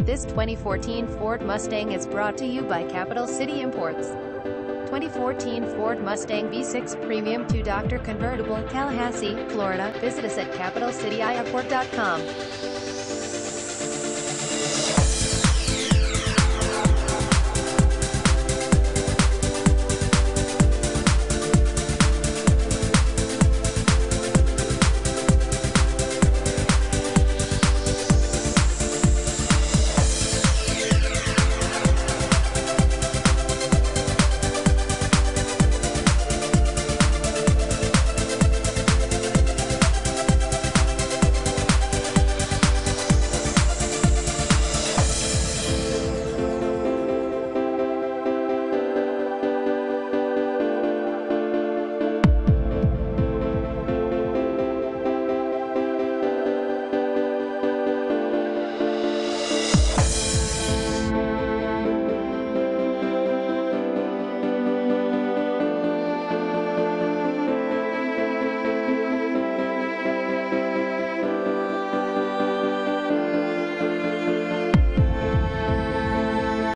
This 2014 Ford Mustang is brought to you by Capital City Imports. 2014 Ford Mustang V6 Premium 2-Door Convertible, Tallahassee, Florida. Visit us at capitalcityimport.com.